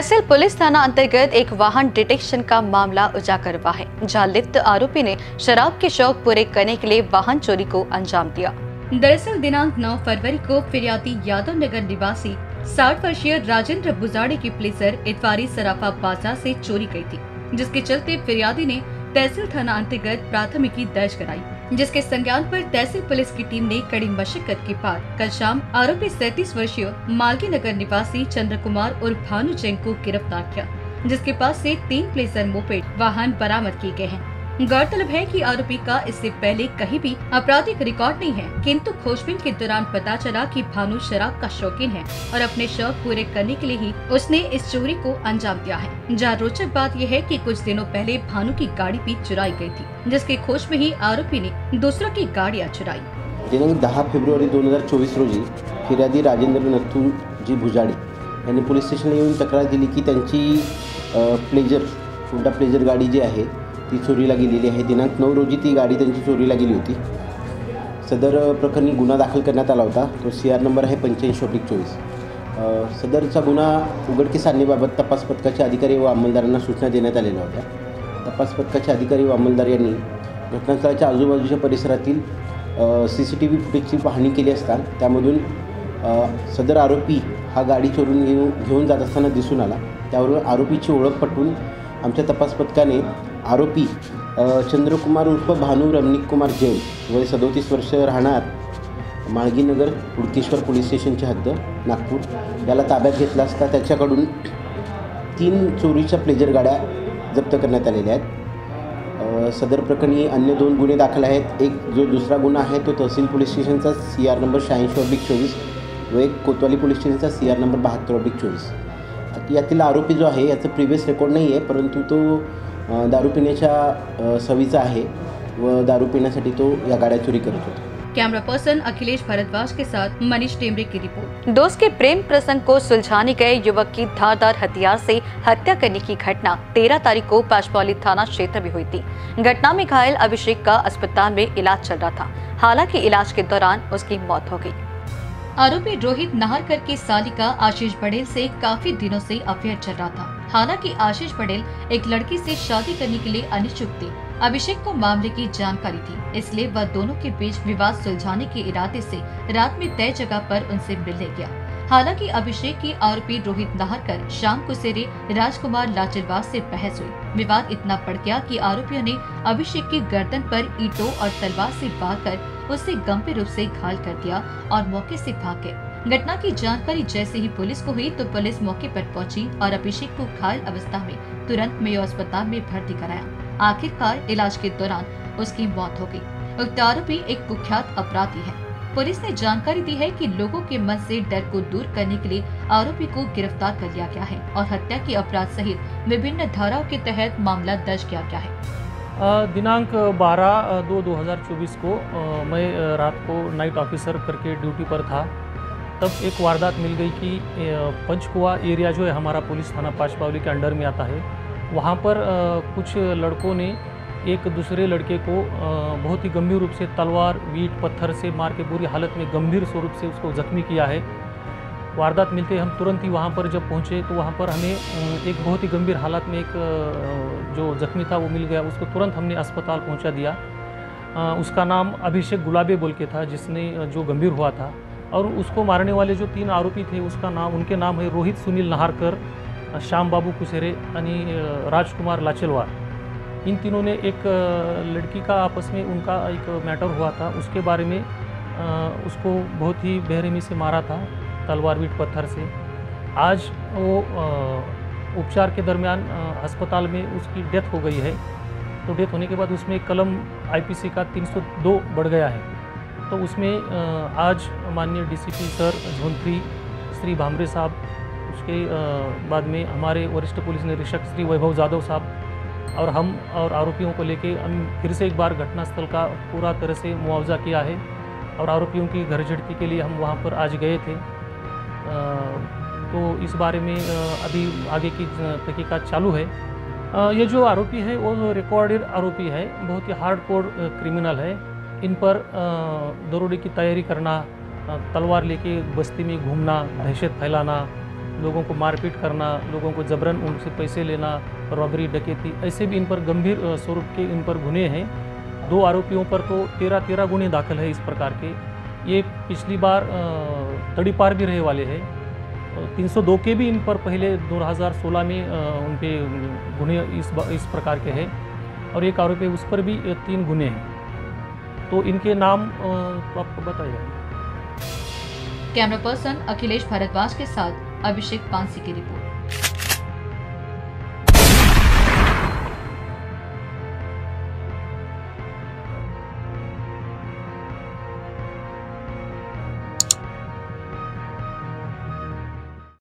तहसील police थाना अंतर्गत एक वाहन डिटेक्शन का मामला उजागर हुआ है, जहां लिप्त आरोपी ने शराब के शौक पूरे करने के लिए वाहन चोरी को अंजाम दिया। दरअसल दिनांक 9 फरवरी को फिरियादी यादव नगर निवासी 60 वर्षीय राजेंद्र बुजाड़े की प्लेजर इतवारी सराफा बाजार से चोरी गई थी, जिसके चलते फिरियादी ने तहसील थाना अंतर्गत प्राथमिकी दर्ज कराई, जिसके संज्ञान पर तहसील पुलिस की टीम ने कड़ी मशक्कत के बाद कल शाम आरोपी 37 वर्षीय मालगी नगर निवासी चंद्र कुमार उर्फ भानु जैन को गिरफ्तार किया, जिसके पास से 3 प्लेजर मोपेड वाहन बरामद किए गए हैं। गौरतलब है कि आरोपी का इससे पहले कहीं भी आपराधिक रिकॉर्ड नहीं है, किंतु खोजबीन के दौरान पता चला कि भानु शराब का शौकीन है और अपने शौक पूरे करने के लिए ही उसने इस चोरी को अंजाम दिया है। जहाँ रोचक बात यह है कि कुछ दिनों पहले भानु की गाड़ी भी चुराई गई थी, जिसके खोज में ही आरोपी ने दूसरों की गाड़ियाँ चुराई। दिनांक 10 फेब्रुवारी 2024 रोजी फिर्यादी राजेंद्र नथुजी भुजाडे यांनी पोलीस स्टेशनला येऊन तक्रार दिली की त्यांची होंडा प्लेजर गाडी जी आहे ती चोरीला गेलेली आहे। दिनांक 9 रोजी ती गाडी त्यांची चोरीला गेली होती। सदर प्रकरणी गुन्हा दाखल करण्यात आला होता। तो CR नंबर आहे 85/24। सदरचा गुन्हा उघडकीस आणण्याबाबत तपास पथकाचे अधिकारी व अंमलदारांना सूचना देण्यात आलेल्या होत्या। तपास पथकाचे अधिकारी व अंमलदार यांनी घटनास्थळाच्या आजूबाजूच्या परिसरातील CCTV फुटेजची पाहणी केली असता त्यामधून सदर आरोपी हा गाडी चोरून घेऊन जात असताना दिसून आला। त्यावरून आरोपीची ओळख पटवून आमच्या तपास पथकाने आरोपी चंद्रकुमार उर्फ भानु रमणिक कुमार जैन वय 37 वर्ष राहणार माळगीनगर हुडकेश्वर पोलीस स्टेशनची हद्द नागपूर याला ताब्यात घेतला असता त्याच्याकडून 3 चोरीच्या प्लेजर गाड्या जप्त करण्यात आलेल्या आहेत। सदर प्रकरणी अन्य 2 गुन्हे दाखल आहेत। एक जो दुसरा गुन्हा आहे तो तहसील पोलीस स्टेशनचा CR नंबर 86/24 व एक कोतवाली पोलीस स्टेशनचा CR नंबर 72/24। यातील आरोपी जो आहे याचं प्रिव्हियस रेकॉर्ड नाही आहे, परंतु तो दारू पिण्याच्या सवीचा आहे व दारू पिण्यासाठी तो या गाड्या चोरी करत होता। कैमरा पर्सन अखिलेश भारद्वाज के साथ मनीष टेमरे की रिपोर्ट। दोस्त के प्रेम प्रसंग को सुलझाने गए युवक की धारदार हथियार से हत्या करने की घटना 13 तारीख को पाशपौली थाना क्षेत्र में हुई थी। घटना में घायल अभिषेक का अस्पताल में इलाज चल रहा था, हालांकि इलाज के दौरान उसकी मौत हो गई। आरोपी रोहित नाहरकर की सालिका आशीष पटेल से काफी दिनों से अफेयर चल रहा था। हालांकि आशीष पटेल एक लड़की से शादी करने के लिए अनिच्छुक थे। अभिषेक को मामले की जानकारी थी, इसलिए वह दोनों के बीच विवाद सुलझाने के इरादे से रात में तय जगह पर उनसे मिलने गया। हालांकि अभिषेक की आरोपी रोहित नाहरकर शाम को सेरे राजकुमार लाचलवास से बहस हुई। विवाद इतना बढ़ गया कि आरोपियों ने अभिषेक की गर्दन पर ईंटों और तलवार से वारकर उसे गंभीर रूप से घायल कर दिया और मौके से भाग गए। घटना की जानकारी जैसे ही पुलिस को हुई तो पुलिस मौके पर पहुंची और अभिषेक को घायल अवस्था में तुरंत मेयो अस्पताल में भर्ती कराया। आखिरकार इलाज के दौरान उसकी मौत हो गई। उक्त आरोपी एक कुख्यात अपराधी है। पुलिस ने जानकारी दी है कि लोगों के मन से डर को दूर करने के लिए आरोपी को गिरफ्तार कर लिया गया है और हत्या के अपराध सहित विभिन्न धाराओं के तहत मामला दर्ज किया गया है। दिनांक 12/2/2024 को मैं रात को नाइट ऑफिसर करके ड्यूटी पर था। तब एक वारदात मिल गई कि पंचकुआ एरिया जो है हमारा पुलिस थाना पाशपावली के अंडर में आता है, वहाँ पर कुछ लड़कों ने एक दूसरे लड़के को बहुत ही गंभीर रूप से तलवार ईंट पत्थर से मार के बुरी हालत में गंभीर स्वरूप से उसको जख्मी किया है। वारदात मिलते हम तुरंत ही वहाँ पर जब पहुँचे तो वहाँ पर हमें एक बहुत ही गंभीर हालत में एक जो जख्मी था वो मिल गया। उसको तुरंत हमने अस्पताल पहुँचा दिया। उसका नाम अभिषेक गुलाबे बोल के था, जिसने जो गंभीर हुआ था। और उसको मारने वाले जो 3 आरोपी थे उनके नाम है रोहित सुनील नाहरकर, श्याम बाबू कुसेरे आणि राजकुमार लाचलवार। इन तीनों ने एक लड़की का आपस में उनका एक मैटर हुआ था, उसके बारे में उसको बहुत ही बेरहमी से मारा था तलवार ईंट पत्थर से। आज वो उपचार के दरमियान अस्पताल में उसकी डेथ हो गई है। तो डेथ होने के बाद उसमें कलम IPC का 302 बढ़ गया है। तो उसमें आज माननीय DCP sir zone 3 Shri Bhamre साहब, उसके बाद में हमारे वरिष्ठ पुलिस निरीक्षक श्री वैभव जाधव साहब और हम और आरोपियों को लेके हम फिर से एक बार घटनास्थल का पूरा तरह से मुआवजा किया है और आरोपियों की घर झड़ती के लिए हम वहाँ पर आज गए थे। तो इस बारे में अभी आगे की तहकीकात चालू है। ये जो आरोपी है वो रिकॉर्डेड आरोपी है, बहुत ही हार्डकोर क्रिमिनल है। इन पर दरोडे की तैयारी करना, तलवार लेके बस्ती में घूमना, दहशत फैलाना, लोगों को मारपीट करना, लोगों को जबरन उनसे पैसे लेना, रॉबरी, डकैती, ऐसे भी इन पर गंभीर स्वरूप के इन पर गुने हैं। 2 आरोपियों पर तो 13 गुने दाखिल है इस प्रकार के। ये पिछली बार तड़ीपार भी रहे वाले हैं। 302 के भी इन पर पहले 2016 में उन पे गुने इस प्रकार के हैं और एक आरोपी उस पर भी 3 गुने हैं। तो इनके नाम तो आपको बताइए। कैमरा पर्सन अखिलेश भारद्वाज के साथ अभिषेक पांसी की रिपोर्ट।